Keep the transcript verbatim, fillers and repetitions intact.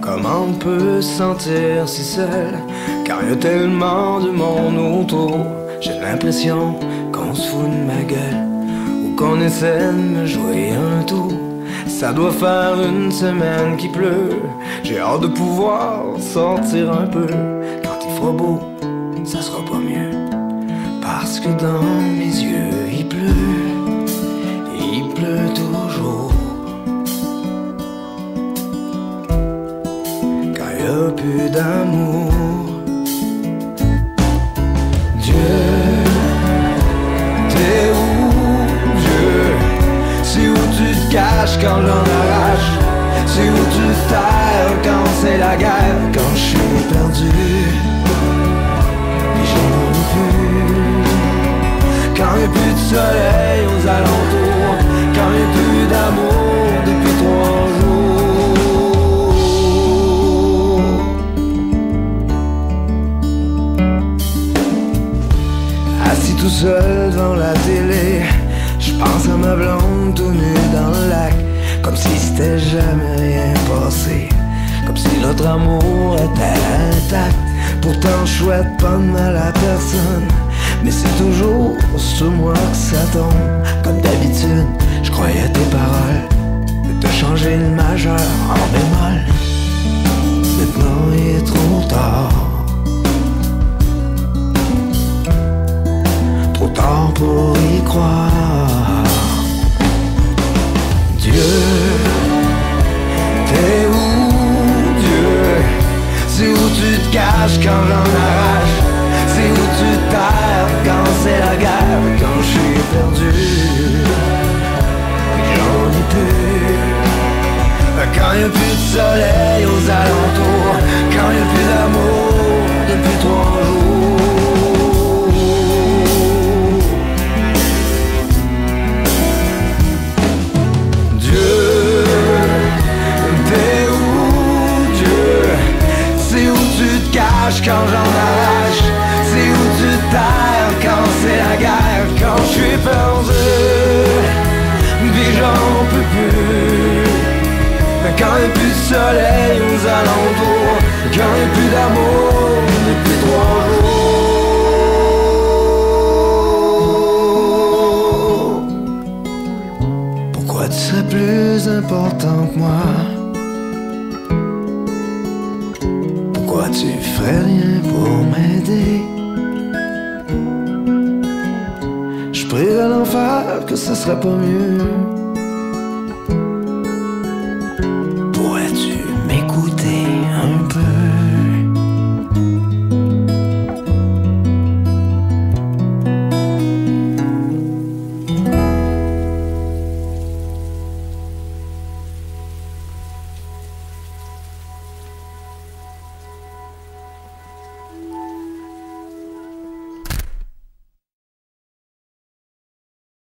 Comment on peut se sentir si seul quand y a tellement de monde autour? J'ai l'impression qu'on se fout de ma gueule ou qu'on essaie de me jouer un tour. Ça doit faire une semaine qu'il pleut. J'ai hâte de pouvoir sortir un peu. Quand il fera beau, ça sera pas mieux, parce que dans mes yeux il pleut. Il pleut toujours. Quand y a plus d'amour. Dieu, t'es où, Dieu? C'est où tu te caches quand j'en arrache? C'est où tu te terres quand c'est la guerre? Quand je suis perdu, et j'en ai plus. Quand y a plus de soleil aux alentours, quand y a plus d'amour depuis trois jours. Assis tout seul devant la télé, je pense à ma blonde tout nue dans le lac, comme si c'était jamais rien passé, comme si notre amour était intact. Pourtant je souhaite pas de mal à personne, mais c'est toujours sur moi que ça tombe. Comme d'habitude, je croyais tes paroles, mais t'as changé le majeur en bémol. Maintenant il est trop tard, trop tard pour y croire. Dieu, t'es où, Dieu? C'est où tu te caches quand j'en arrache? C'est où tu te terres quand c'est la guerre? Quand je suis perdu, j'en ai plus. Quand y a plus de soleil aux alentours, quand y a plus d'amour depuis trois jours. Dieu, t'es où, Dieu? C'est où tu te caches quand j'en arrache? C'est où tu te terres quand c'est la guerre? Quand je suis perdu, puis j'en peux plus. Quand y a plus de soleil aux alentours, quand y a plus d'amour depuis trois jours. Pourquoi tu serais plus important que moi? Pourquoi tu ferais rien pour m'aider? Je prie à l'enfer que ça serait pas mieux,